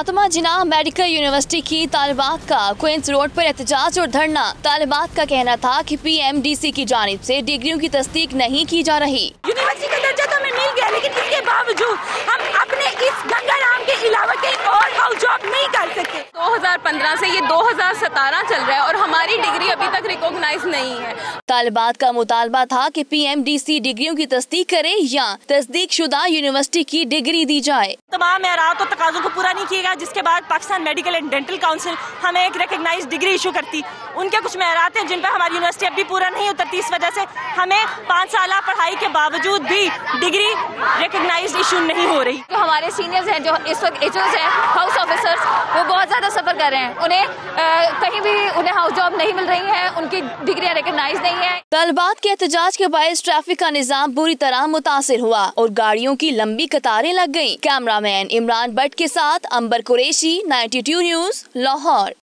Fatima Jinnah medical university की तालिबात का queen's road पर एहतजाज और धरना। तालिबात का कहना था कि PMDC की जानिब से डिग्रियों की तस्दीक नहीं की जा रही। यूनिवर्सिटी का दर्जा तो हमें मिल गया, लेकिन इसके बावजूद हम अपने इस गंगाराम के अलावा कहीं और हाउस जॉब नहीं कर सकते। 2015 से ये 2017 चल रहा है और हमारी डिग्री अभी तक रिकॉग्नाइज नहीं है। तालिबात का मुतालबा था कि PMDC डिग्रियों की तस्दीक करे या तस्दीक शुदा यूनिवर्सिटी की डिग्री दी जाए। तमाम मेयारात और तकाज़ों को पूरा नहीं किएगा, जिसके बाद Pakistan medical and dental council हमें एक रिकॉग्नाइज्ड डिग्री इशू करती। उनके कुछ मेयारात हैं जिन पर हमारी यूनिवर्सिटी अभी पूरा नहीं उतरती। इस वजह से हमें 5 साल पढ़ाई के बावजूद भी डिग्री रिकॉग्नाइज्ड इशू नहीं हो रही। जो हमारे सीनियर्स हैं, जो इस वक्त एचओज हैं, हाउस ऑफिसर्स, वो बहुत ज़्यादा सफ़र कर रहे हैं। उन्हें कहीं भी उन्हें हाउस जॉब नहीं मिल रही है, उनकी डिग्रियाँ रिकॉग्नाइज नहीं है। तालिबात के एहतजाज के बायस ट्रैफिक का निजाम बुरी तरह मुतासिर हुआ और गाड़ियों की लंबी कतारें लग गयी। कैमरामैन इमरान भट्ट के साथ अंबर कुरैशी, 92 न्यूज़, लाहौर।